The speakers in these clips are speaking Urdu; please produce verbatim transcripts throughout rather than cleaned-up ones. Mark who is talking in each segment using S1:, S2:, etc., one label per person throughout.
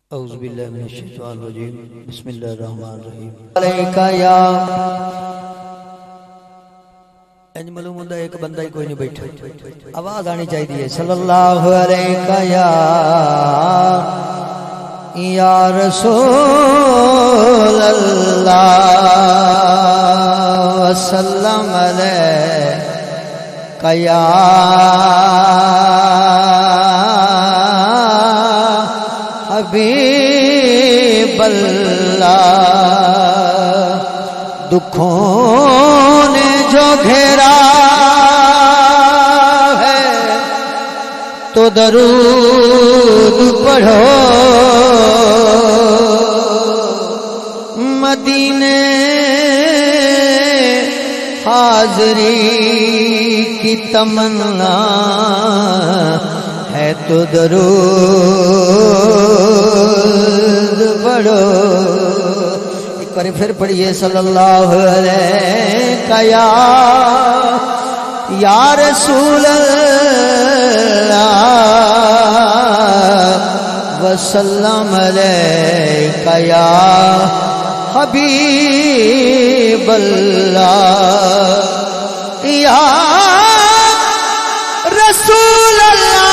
S1: اعوذ باللہ من الشیطان الرجیم بسم اللہ الرحمن الرحیم علیکہ یا انج معلوم ہوتا ہے ایک بندہ ہی کوئی نہیں بیٹھا آواز آنی چاہیے صلی اللہ علیکہ یا یا رسول اللہ وسلم علیکہ یا حبیب اللہ دکھوں نے جو گھیرا ہے تو درود پڑھو مدینے حاضری کی تمنا ہے تو درود پڑھو ایک بار پھر پڑھیے صلی اللہ علیہ یا یا رسول اللہ وسلم علیہ یا حبیب اللہ یا رسول اللہ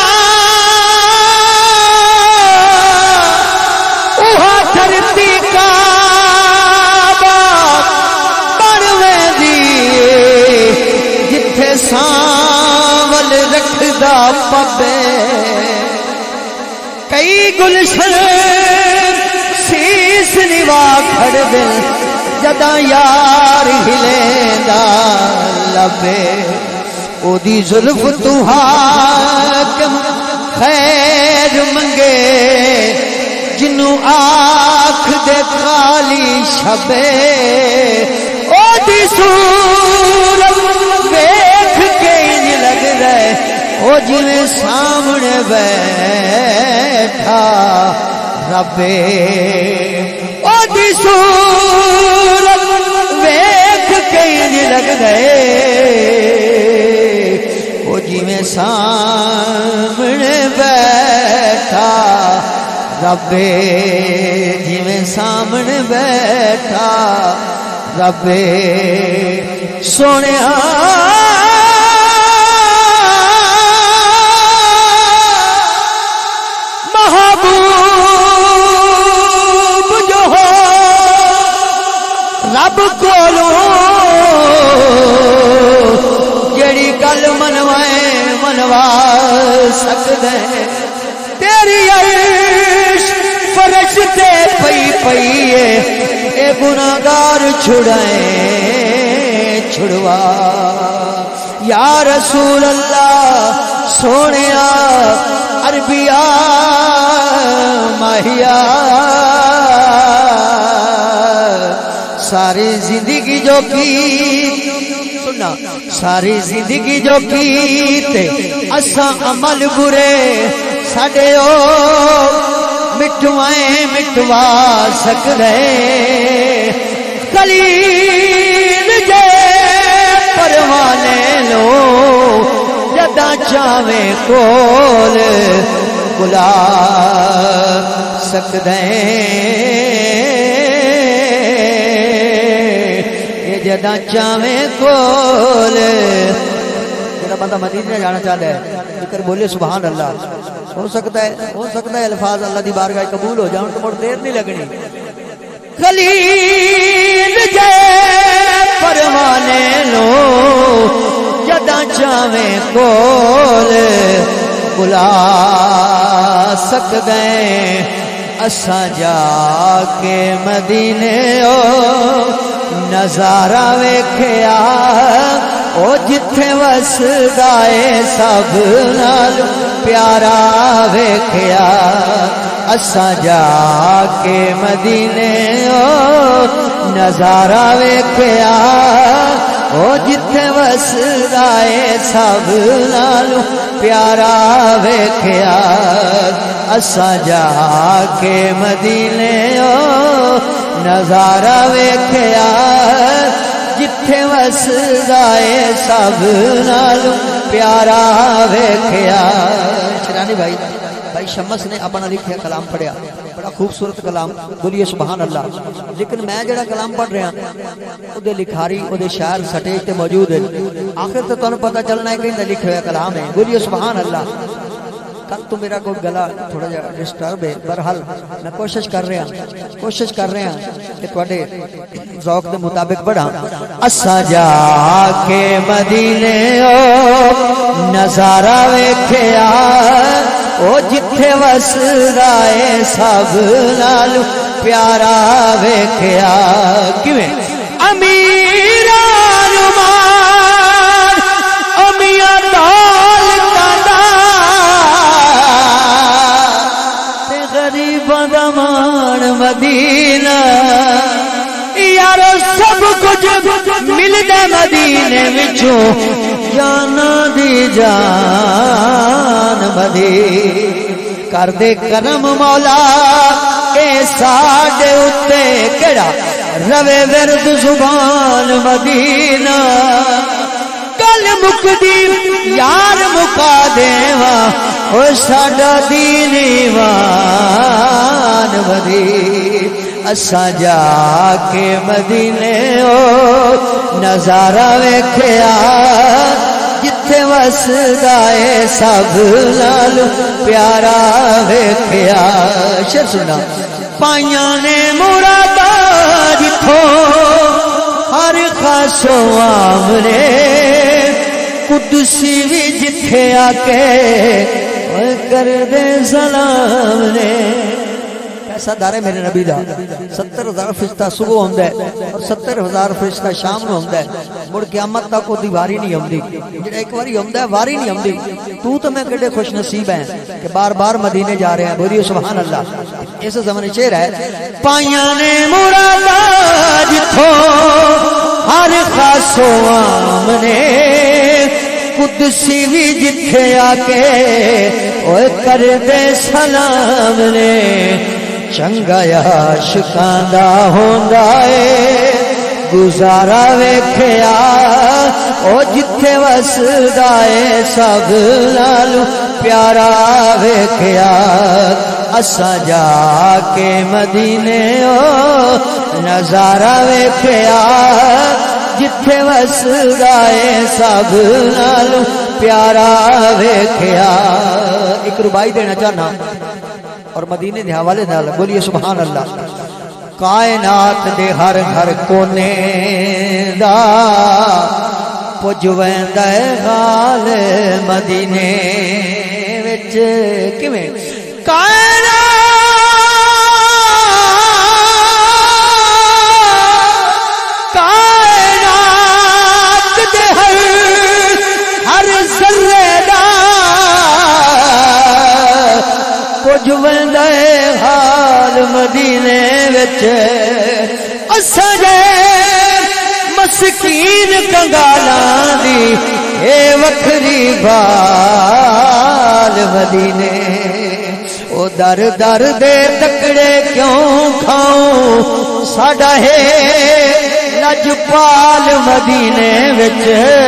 S1: ساول رکھدا پبے کئی گلشن سیس نوا کھڑ دے جدا یار ہلیندہ لبے او دی ظلف تو حاکم خیر منگے جنوں آنکھ دے خالی شبے او دی صورت او جویں سامنے بیٹھا ربے او دی صورت ویکھ کے لگ گئے او جویں سامنے بیٹھا ربے جویں سامنے بیٹھا ربے سونیا رب کولو جڑی گل منوائے منوا سکدے تیری عرش فرش تے پئی پئی اے گناہگار چھڑائے چھڑوا یا رسول اللہ سونیا عربیا ماہیا ساری زندگی جو کی سننا ساری زندگی جو کیتے اساں عمل برے ساڈے او مٹوائیں مٹوا سکدے خلیل جے پروانے لو جدا چاویں کول بلا سکدے جدا چاویں کول جڑا بندہ مدینے جانا چاہتا ہے ذکر بولے سبحان اللہ ہو سکتا ہے ہو سکتا ہے الفاظ اللہ دی بارگاہ قبول ہو جاؤں تو مڑ دیر نہیں لگنی خلیل جے پروانے لو جدا چاویں کول بلا سکدے اساں جا کے مدینے او نظارہ ویکھیا او جتھے وسدا اے سب نال پیارا ویکھیا اساں جا کے مدینے او نظارہ ویکھیا او جتھے وسدا اے سب نال پیارا ویکھیا اساں جا کے مدینے او نظارہ ویکھیا جتھے وسدا اے سب نال پیارا ویکھیا شرانی بھائی بھائی بھائی شمس نے اپنا لکھیا کلام پڑھیا، بڑا خوبصورت کلام، بولیے سبحان اللہ۔ لیکن میں جڑا کلام پڑھ رہا او دے لکھاری او دے شاعر سٹیج تے موجود ہے، آخر تو تانوں پتہ چلنا ہے کہ اندا لکھیا ہوا کلام ہے، بولیے سبحان اللہ۔ کل تو میرا کوئی گلا تھوڑا جا ڈسٹرب ہے، برحال میں کوشش کر رہا کوشش کر رہا کہ تواڈے ذوق دے مطابق پڑھاں۔ اساں جا کے مدینے او نظارہ ویکھیا، او جتھے وسدا اے سب نال پیارا ویکھیا، کیویں امیراں مان امیاں دولتاں دا تے غریباں دا مان مدینہ، یارو سب کچھ ملدا مدینے وچوں، جانا دی جان مدی کر دے کرم مولا، اے ساڈے اُتے کیڑا روے ورد زبان مدینہ، گل مکدی یار مکا دیواں، او ساڈا دین ایمان مدی۔ اساں جا کے مدینے او نظارہ ویکھیا، جتھے وسدا اے سب نال پیارا ویکھیا۔ شعر سنا، پائیاں نے مرادا جتھوں ہر خاص و عام نے، قدسی بھی جتھے آ کے کر دے سلام نے۔ ایسا دار ہے میرے نبی دا، ستر ہزار فرشتہ صبح ہوندا ہے اور ستر ہزار فرشتہ شام نو ہوندا ہے، مڑ قیامت تک وہ دی واری نہیں ہوندی، جڑا ایک واری ہوندا ہے واری نہیں ہوندی۔ تو تو میں کڈے خوش نصیب ہیں کہ بار بار مدینے جا رہے ہیں، بولیے سبحان اللہ۔ اس زمانے شعر ہے، پائیاں نے مرادا جتھوں ہر خاص و عام نے، قدسی بھی جتھے آ کے اوے کر دے سلام نے۔ چنگا عاشقاں دا ہوندا اے گزارا ویکھیا، او جتھے وسدا اے سب نال پیارا ویکھیا۔ اساں جا کے مدینے او نظارہ ویکھیا، جتھے وسدا اے سب نال پیارا ویکھیا۔ ایک ربائی دینا چاہنا اور مدینے دے حوالے نال، بولیے سبحان اللہ۔ کائنات دے ہر ہر کونے دا پج ویندا اے حال مدینے وچ، کیویں کائنات کائنات دے ہر ہر ذرے دا پج ویندا اے حال مدینے وچ۔ اساں دے مسکین کنگالاں دی اے وکھری بال مدینے، او در در دے تکڑے کیوں کھاؤں، ساڈا ہے لجپال مدینے وچ۔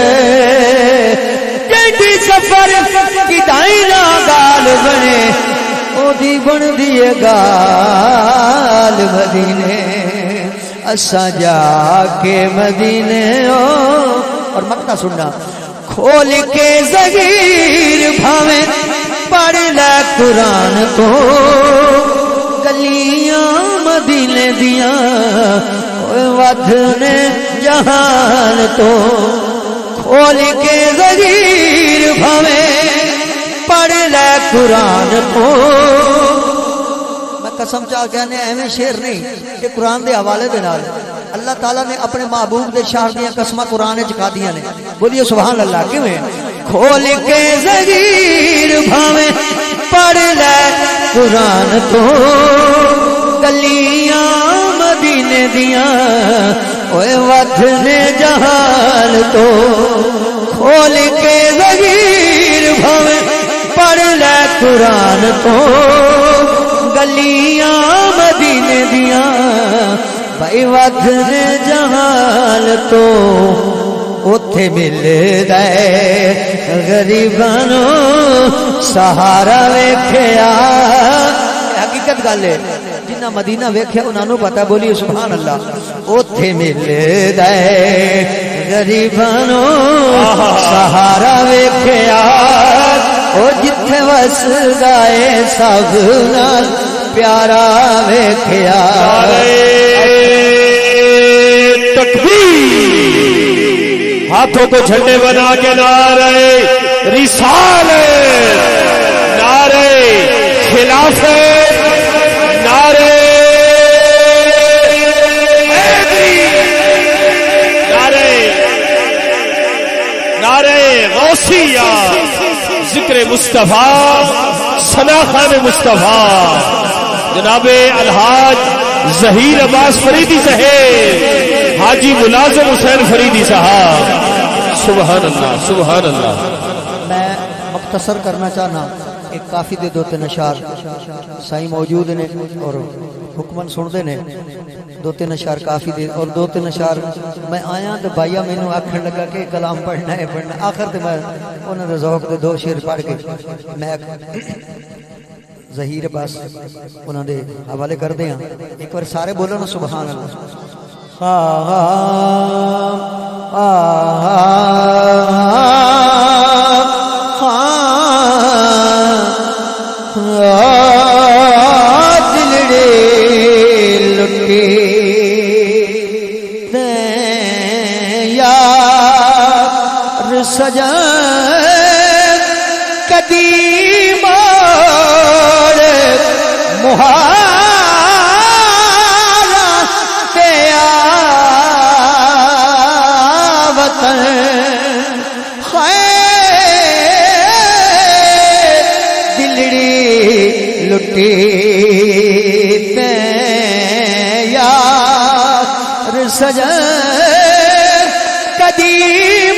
S1: جیڑی سفر کدائی نہ گال بنے، او دی بن دیے گال مدینے۔ اساں جا کے مدینے او، اور مقطع سننا، کھول کے زگیر بھاویں پڑھ لے قرآن تو، گلیاں مدینے دیاں ودھنے جہان تو، کھول کے زگیر بھاویں پڑھ لے قرآن تو۔ میں قسم چاہ کہنے ایویں شعر نہیں کہ قرآن دے حوالے دے نال اللہ تعالیٰ نے اپنے محبوب دے شہر دیاں قسماں قرآن وچ کھا دیاں نے، بولیے سبحان اللہ۔ کیویں کھول کے زگیر بھاویں پڑھ لے قرآن تو، گلیاں مدینے دیاں اوے ودھنے جہان تو، کھول کے زگیر بھاویں پڑھ لے قرآن تو، گلیاں مدینے دیاں بھائی ودھنے جہان تو، اوتھے ملدا ہے غریباں نوں سہارا ویکھیا حقیقت گل ہے جنہ مدینہ ویکھیا انہاں نوں پتہ بولی سبحان اللہ اوتھے ملدا ہے غریباں نوں سہارا ویکھیا او جتھے وسدا ہے سب نال پیارا ویکھیا
S2: تکبیر ہاتھوں کو جھنڈے بنا کے نعرے رسالت نعرے خلافت نعرے نعرے نعرے غوثیہ ذکر مصطفیٰ ثنا خان مصطفیٰ جناب الحاج ظہیر عباس فریدی صاحب حاجی ملازم حسین فریدی صاحب سبحان اللہ سبحان اللہ.
S1: میں مختصر کرنا چاہنا ایک کافی دے دو تین اشعار سائیں موجود نے اور حکمن سن دے نے دو تین اشعار کافی دے اور دو تین اشعار میں آیا تو بھائیا مینوں آکھن لگا کہ کلام پڑھنا ہے پڑھنا آخر تے میں انہاں دے ذوق دے دو شعر پڑھ کے میں ظہیر عباس انہاں دے حوالے کر دے ہاں ایک بار سارے بولو نا سبحان اللہ. دلڑے لٹے یار سجا قدیم محال یار سجا قدیم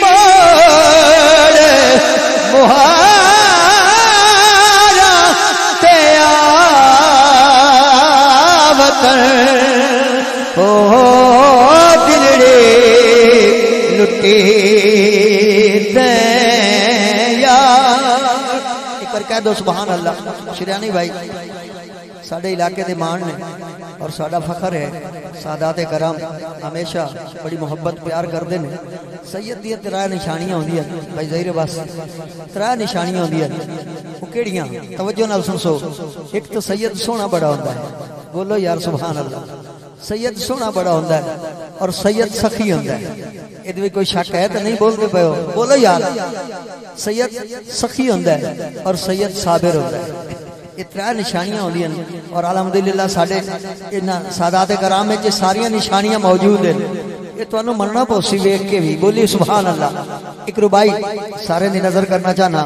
S1: محال تیا وطن او دلڑے لٹے ایک بار کہہ دو سبحان اللہ. شریانی بھائی ساڑھے علاقے دے مان نے اور ساڑھا فخر ہے سادات کرام ہمیشہ بڑی محبت پیار کردے نے. سید دی ترائے نشانیاں ہوندی ہیں بھائی ظہیر عباس ترائے نشانیاں ہوندی ہیں وہ کیڑیاں توجہ نال سن سو. ایک تو سید سونا بڑا ہوندا ہے بولو یار سبحان اللہ. سید سونا بڑا ہوندا ہے اور سید سخی ہوندا ہے. ادھر بھی کوئی شک ہے تو نہیں بولتے پے ہو بولو یار. سید سخی ہوندا ہے اور سید صابر ہوندا ہے. یہ ترے نشانیاں ہوندیاں اور الحمدللہ ساڈے انہاں سادات کرام وچ ساریاں نشانیاں موجود ہیں. یہ تانوں مننا پوسی ویکھ کے بھی بولی سبحان اللہ. ایک ربائی سارے دی نظر کرنا چاہنا.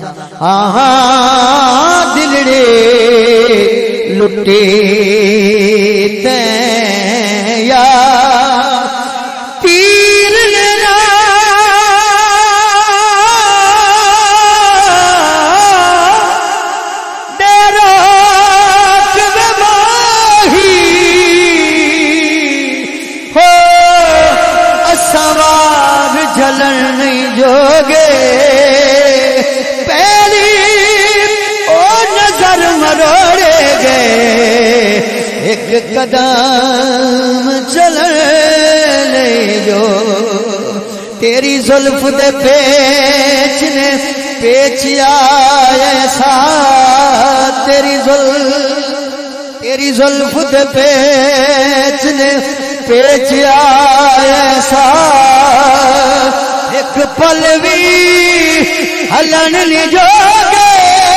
S1: ہاں دلڑے لٹے تے یا تیر لینا دیرات بماہی ہو اسوار جلن نہیں جوگے پہلی او نظر مروڑے گئے ایک قدم چلنے جو تیری زلف دے پیچ نے پیچیا ایسا تیری زلف تیری زلف دے پیچ نے پیچیا ایسا ایک پل بھی ہلن نہیں جو گے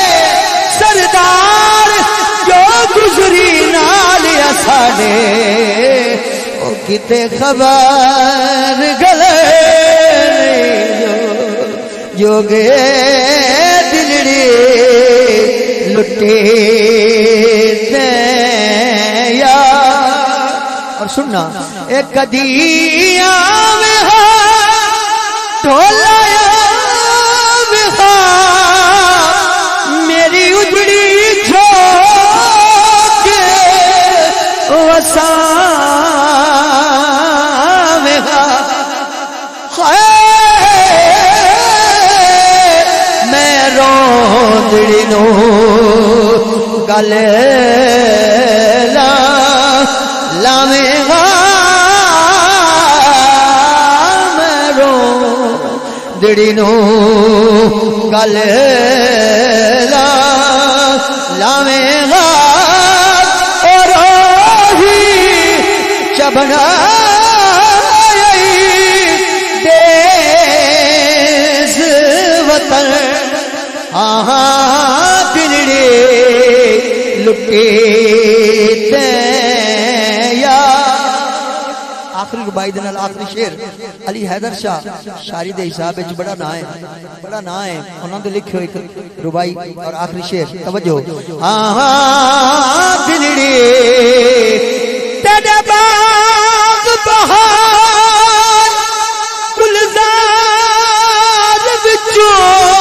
S1: سردار جو گزری نال ساڑے او کتے خبر گلے جو جو گے دلڑی لٹے تے یا. اور سننا ایک کدی آوے ہاں ٹولا آوے ہاں میری اجڑی جھوک وساوے ہاں نو گل لا لاویں گا میرو دڑی نو گل لا لاویں گا اور ہی چبنا دیس وطن آہاں دلڑے لٹے تے یا آخری ربائی دنال آخری شیر علی حیدر شاہ شاعری دے حساب وچ بڑا نا ہے بڑا نا ہے انہوں نے لکھے ایک ربائی اور آخری شیر توجہ آہاں دلڑے تیرے باغ بہار گلزار وچوں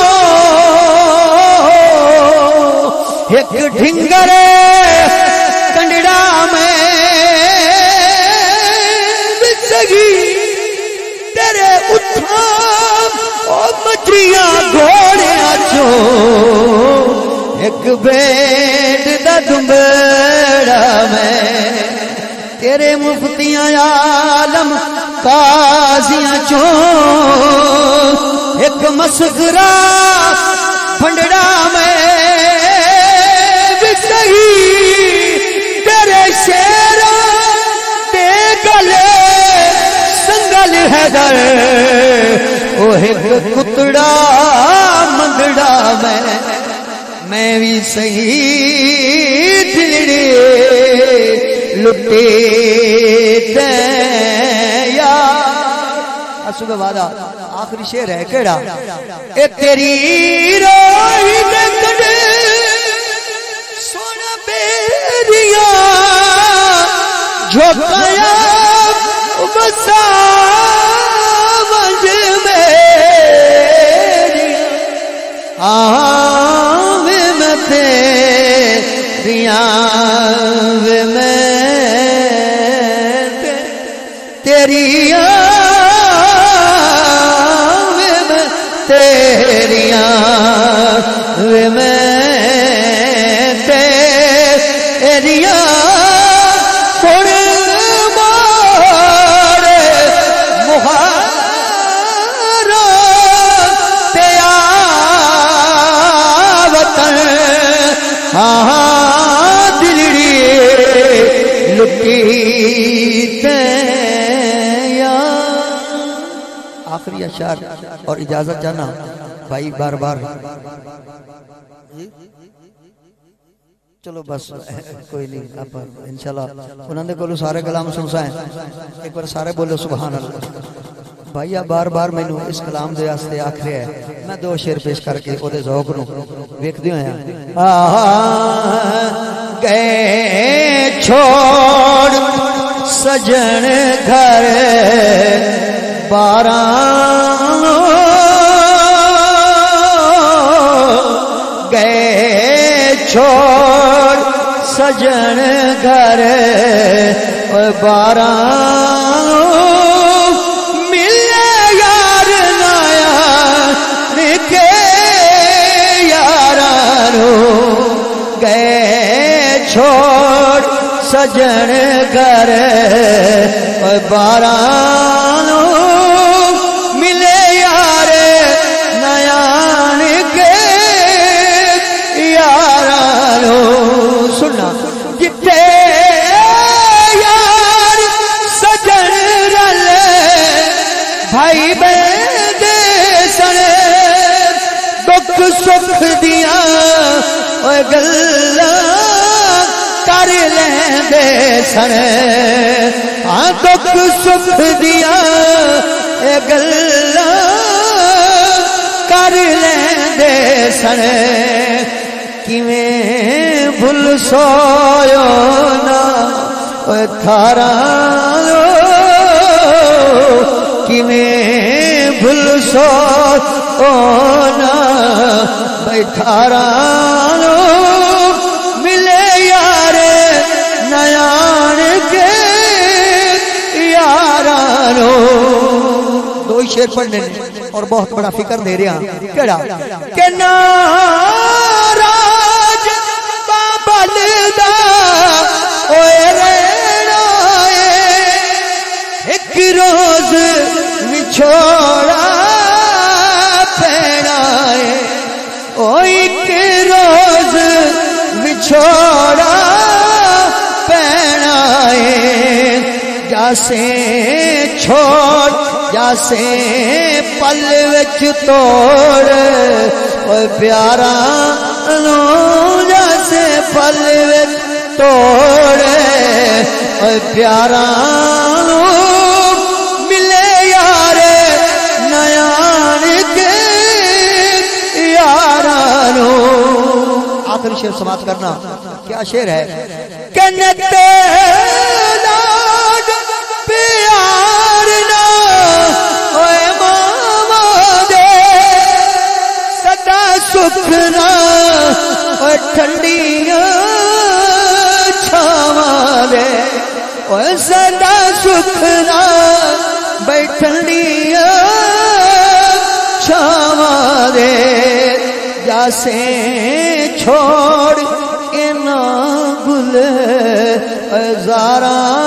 S1: ایک ڈھنگر کنڈڑا میں بچگی تیرے اتھام اور مچھلیاں گھوڑیاں چوں ایک بیٹ دا دمبڑا میں تیرے مفتیاں عالم قاضیاں چوں ایک مسغرہ پھنڈڑا میں بچگی تیرے شیرہ تے گلے سنگل ہے در وہ ایک کتڑا مندڑا میں میں بھی صحیح دلڑے لٹے دیا صبح وعدہ آخری شیر ہے کیڑا اے تیری روئی دے کڑے سونا بیریاں جھوکایا بسا منج میریاں آہاں وے میں تیریاں وے میں تیریاں وے میں تیریاں وے میں تیریاں کون مارے مہارا تیا وطن ہاں دلڑی لٹی تیا آخری اشعار اور اجازت جانا بھائی بار بار چلو بس کوئی نہیں آپ انشاءاللہ انہوں نے کولو سارے کلام سنسا ہے ایک بار سارے بولو سبحان اللہ بھائی آپ بار بار میں نو اس کلام دے آستے آخری ہے میں دو شیر پیش کر کے او دے ذوق نو ویک دیوں ہیں گئے چھوڑ سجن گھر باران گئے چھوڑ سجن گھر باران ملے یار نایا نکے یارانو گئے چھوڑ سجن گھر باران ملے یار نیان کے یارانو سننا جتے یار سجن رل بھائی بہن سن دکھ سکھ دیاں گلاں کر لیندے سن ہاں دکھ سکھ دیاں گلاں کر لیندے سن کیویں بھل سویو نا تھارا کیویں بھل سویو نا بھائی تھارا ملے یار نیان کے یارانو دو ہی شیر پڑھنے اور بہت بڑا فکر دے رہا کیڑا کہ نارا کے روز وچھوڑا پینا ہے جاسے چھوڑ جاسے پل وچ توڑ اوے پیارا نو جاسے پل وچ توڑ اوے پیارا نو ملے یار نیان کے یارانو آخری شعر سماعت کرنا کیا شعر ہے کنتے لاڈ پیار نا اوے ماما دے سدا سکھنا اوے ٹھنڈیاں چھاواں دے اوے سدا سکھنا بھئی ٹھنڈیاں چھاواں دے جاسے چھوڑ کے نا گل زارا